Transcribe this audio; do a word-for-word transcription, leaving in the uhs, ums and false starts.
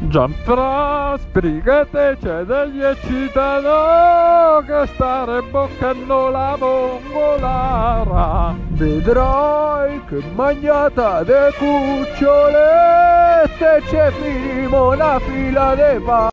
Gianfra, sbrigate, c'è degli eccitano che stare boccando la vongolara. Vedrai che magnata de cucciole se c'è primo una fila de pa.